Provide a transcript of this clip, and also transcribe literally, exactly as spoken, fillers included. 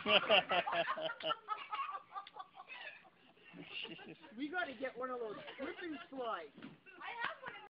We gotta get one of those slip and slides.